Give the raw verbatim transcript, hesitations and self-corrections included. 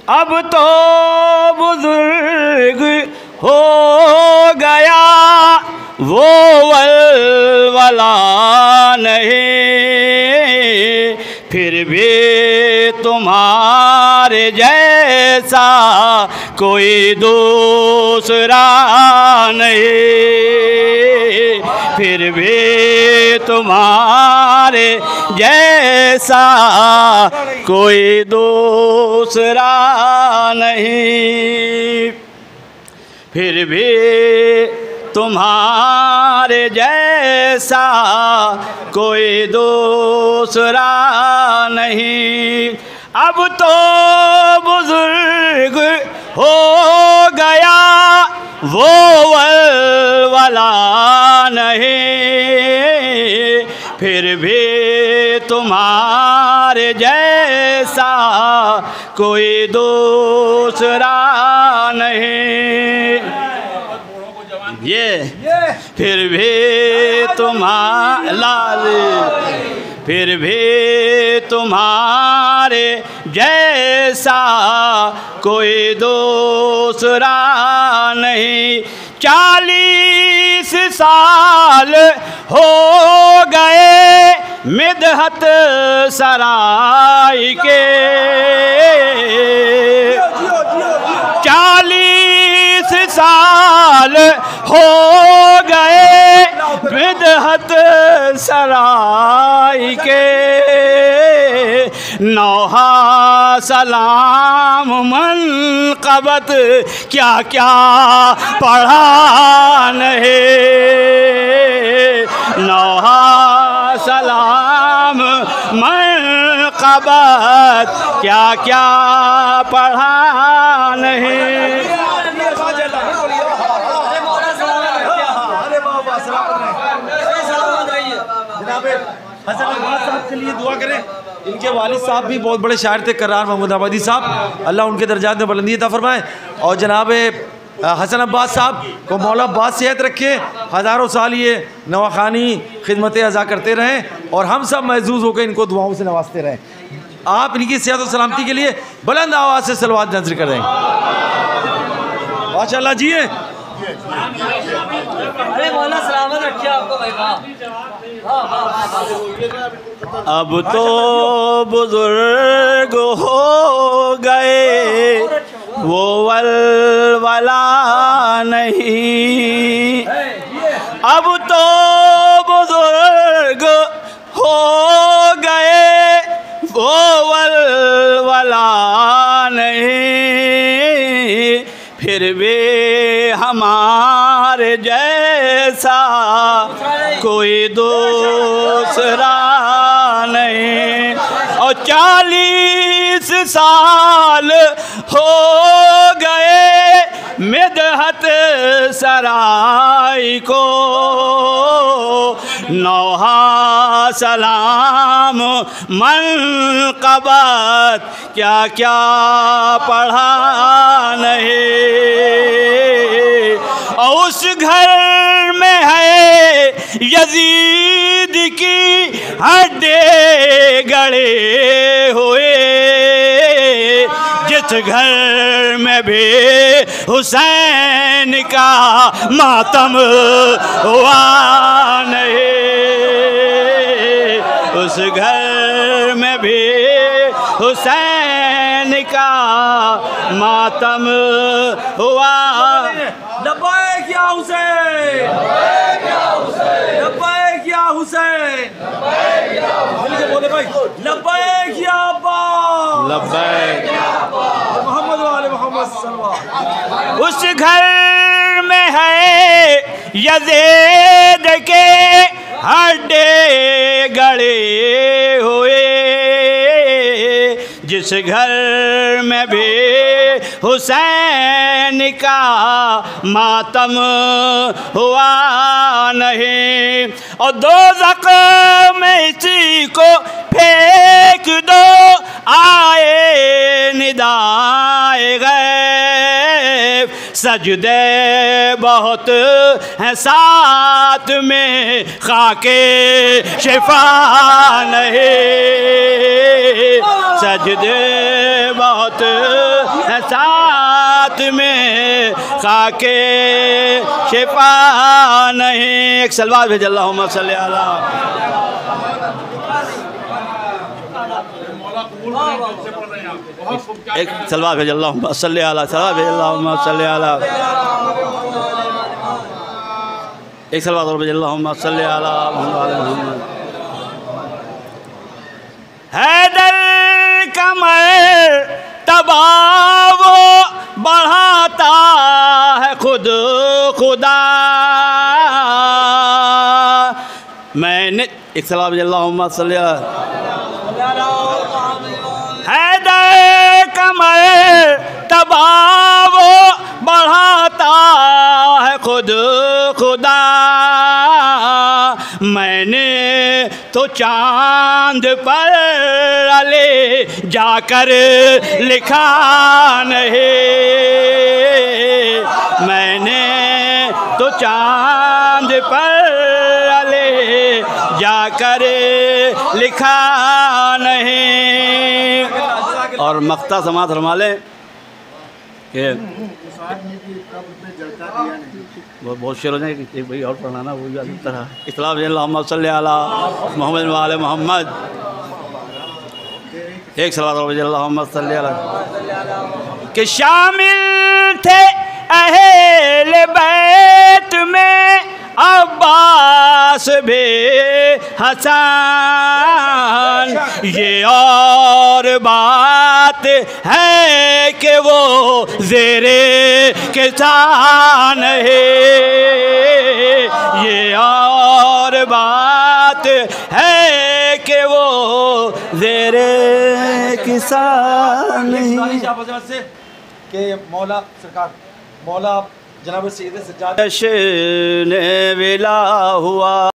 अब तो बुजुर्ग हो गया वो वलवला नहीं, फिर भी तुम्हारे जैसा कोई दूसरा नहीं, फिर भी तुम्हारे जैसा कोई दूसरा नहीं, फिर भी तुम्हारे जैसा कोई दूसरा नहीं। अब तो बुजुर्ग हो गया वो वलवला नहीं, फिर भी तुम्हारे जैसा कोई दूसरा नहीं। ये फिर भी तुम्हारे फिर भी तुम्हारे जैसा कोई दूसरा नहीं। चालीस साल हो गए मिदहत सराय के, चालीस साल हो गए मिदहत सराय के, नौहा सलाम मनक़बत क्या क्या पढ़ा नहीं, नौहा सलाम मनक़बत क्या क्या पढ़ा नहीं। हसन अब्बास साहब के लिए दुआ करें। इनके वालिद साहब भी बहुत बड़े शायर थे, करार महमूद आबादी साहब, अल्लाह उनके दर्जात में बुलंदी अता फरमाए। और जनाब हसन अब्बास साहब को मौला अब्बास सेहत रखे, हज़ारों साल ये नवाखानी खिदमतें अज़ा करते रहें और हम सब महजूज होकर इनको दुआओं से नवाजते रहें। आप इनकी सेहत और सलामती के लिए बुलंद आवाज़ से सलवात नज़र कर दें। माशाअल्लाह जी। अरे मौला सलामत रखिए आपको भाई। अब तो बुजुर्ग हो गए वो वलवला नहीं, अब तो बुजुर्ग हो गए वो वलवला नहीं, फिर भी हमारे जैसा कोई दूसरा नहीं। और चालीस साल हो गए मिदहत सराय को, नौहा सलाम मनक़बत क्या क्या पढ़ा नहीं। और उस घर में है यजीद की हड्डी गड़े हुए, जिस घर में भी हुसैन का मातम हुआ नहीं, उस घर में भी हुसैन का मातम हुआ। लब्बैक या हुसैन, लब्बैक या हुसैन, बोले भाई लब्बैक या अब्बा, लब्बैक मोहम्मद वाले मोहम्मद सल्लल्लाहु। उस घर में है यजीद के हड्डी गड़े हुए, जिस घर में भी हुसैन का मातम हुआ नहीं। और दोज़ख में इसी को फेंक दो, आए निदाए गए सजदे बहुत हैं साथ में, खाके शिफा नहीं। सजदे बहुत हैं साथ में, खाके शिफा नहीं। एक सलवात भेज अल्लाहुम्मा सल्ली अला। एक सलवात भेज अल्लाहुम्मा सल्ली अला। सलवात भेज अल्लाहुम्मा सल्ली अला। एक सलवात और भेज अल्लाहुम्मा सल्ली अला मुहम्मद। हैदर कमर तबाव बढ़ाता है खुद खुदा। मैंने एक सलाम अल्लाहुम्मा सल्ली अला। हैदर कमर तबाव बढ़ाता है खुद खुदा। मैंने तो चांद पर ले जाकर लिखा नहीं। मैंने तो चांद पर ले जाकर लिखा नहीं। और मख्ता समात फरमा लें कि बहुत बहुत शेर हो जाए कि भाई और पढ़ाना वो भी तरह। इस्लाम अल्लाहुम्मा सल्ली अला मोहम्मद व आले मोहम्मद। एक सलात और अल्लाहुम्मा सल्ली अला। कि शामिल थे अहले बैत में अब्बास भी हसन। ये और बात है कि वो ज़ेरे किसान है। ये और बात है कि वो ज़ेरे किसान है। से कि मौला सरकार मौला जनाब सैयद सज्जाद जश्न विला हुआ।